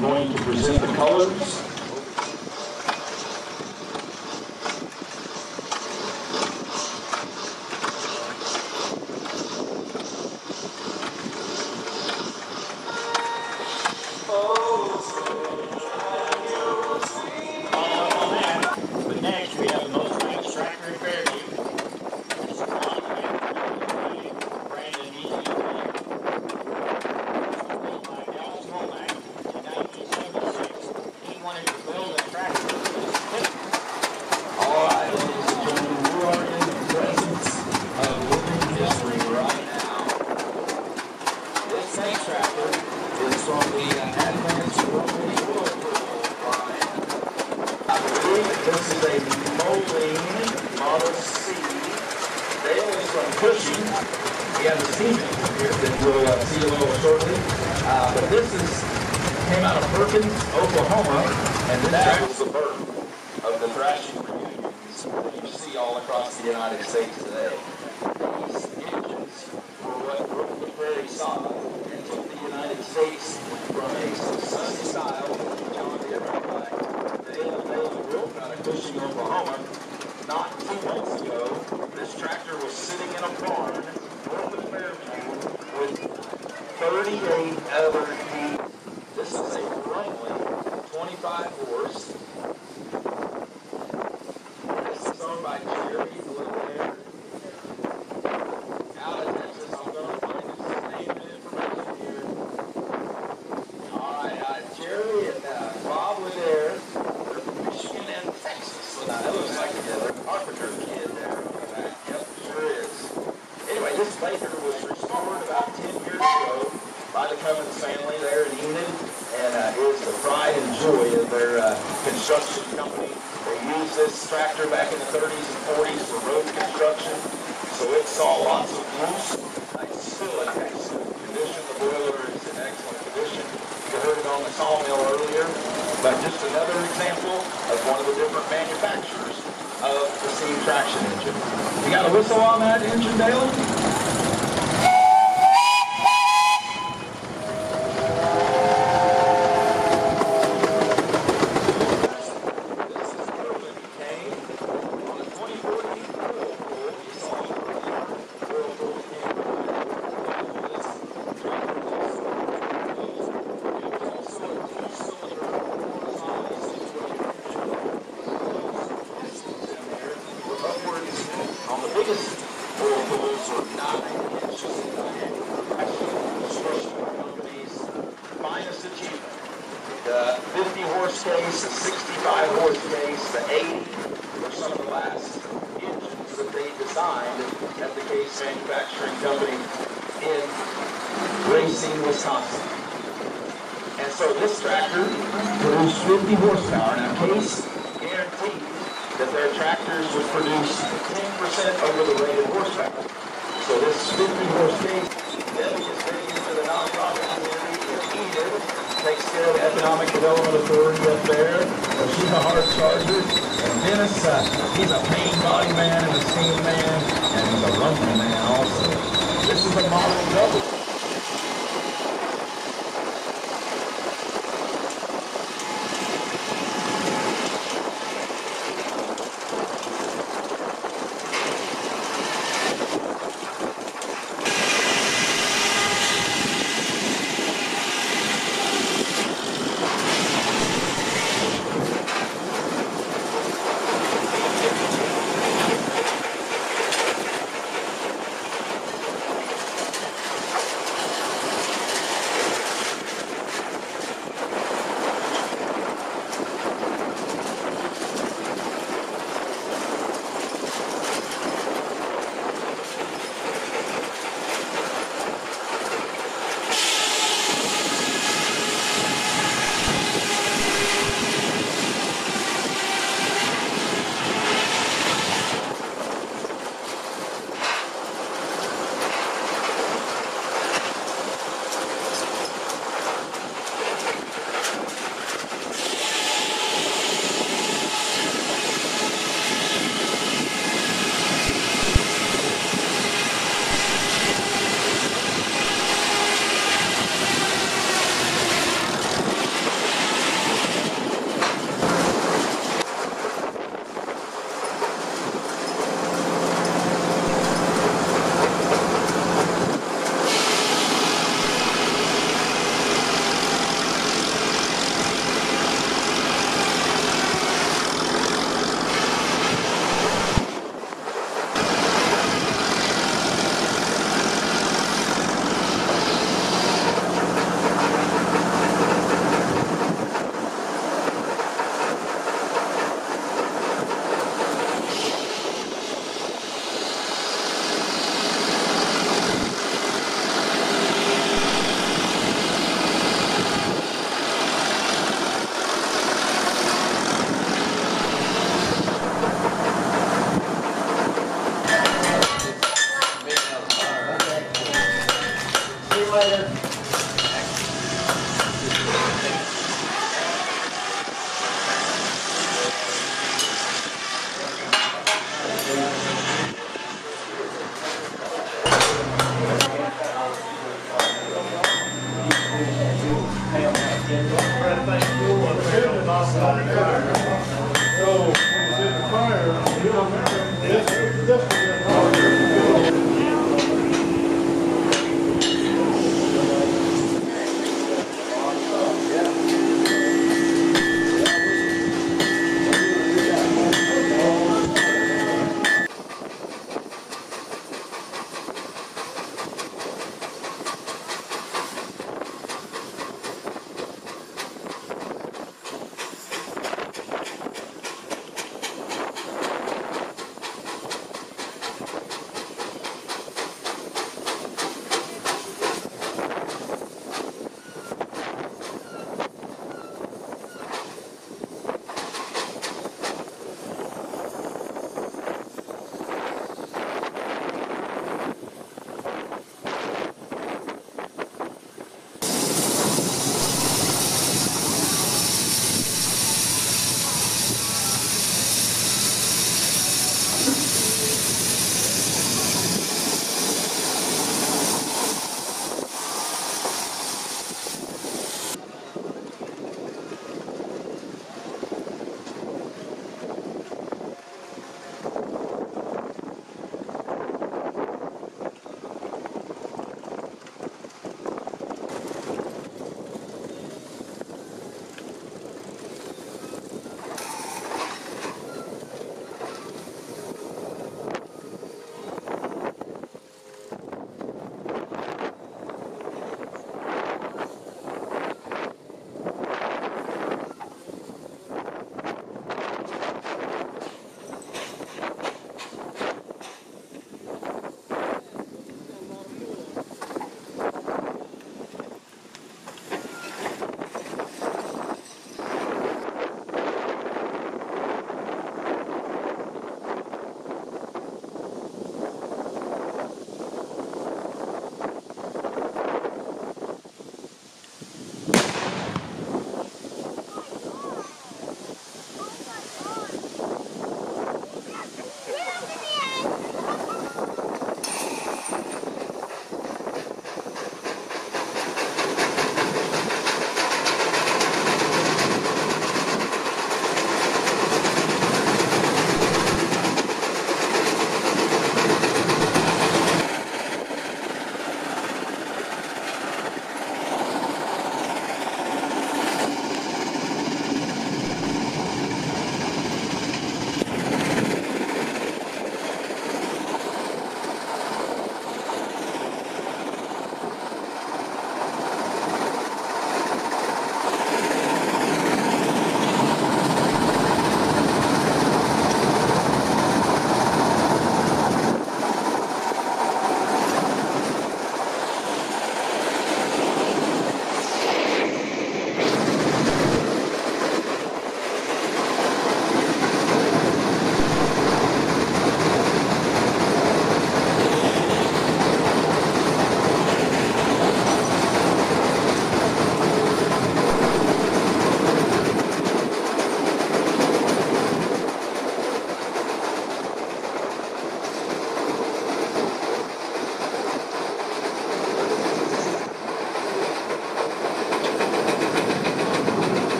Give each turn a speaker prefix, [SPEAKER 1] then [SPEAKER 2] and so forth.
[SPEAKER 1] going to present the colors.
[SPEAKER 2] But next we have the most famous tractor in Fairview. It's a Brandon Easy. In 1976, he wanted to build a tractor.
[SPEAKER 1] All right, ladies and gentlemen, we are in the presence of living history right now. This same tractor is from the Advanced Rotary Wood line. I believe this is a Moline Model C. Dale is from Cushing. We have the steam engine here that we'll see a little shortly. But this came out of Perkins, Oklahoma, and that was the birth of the thrashing reunions that you see all across the United States today. These engines were what broke the prairie sod and took the United States from a sunny style to John Deere by Dale and Bailey Group out of Cushing, Oklahoma. Not 2 months ago, this tractor was sitting in a barn north of Fairview with 38 other teams. This is a Runway 25 horse. This is owned by Jerry Blair out of Texas. I'm going to find his name and information here. All right, Jerry and Bob were there. They're from Michigan and Texas. So now that looks like a carpenter kid there. Yep, sure is. Anyway, this Baker was restored about 10 years ago by the Cummins family there in Enid, and is the pride and joy of their construction company. They used this tractor back in the 30s and 40s for road construction, so it saw lots of use. It's still in excellent condition. The boiler is in excellent condition. You heard it on the sawmill earlier, but just another example of one of the different manufacturers of the steam traction engine. You got a whistle on that engine, Dale? On the biggest oil pools are 9 inches in diameter. Construction company's finest achievement. The 50 horse case, the 65 horse case, the 80 were some of the last engines that they designed at the Case Manufacturing Company in Racine, Wisconsin. And so this tractor produced 50 horsepower. Now Case guaranteed that their tractors would produce 10% over the rated horsepower. So this 50 horse case, Debbie is big into the nonprofit community in Enid, takes care of the Economic Development Authority up there. So she's a hard charger. And Dennis, he's a pain body man and a steam man, and he's a rumble man also. This is a model double.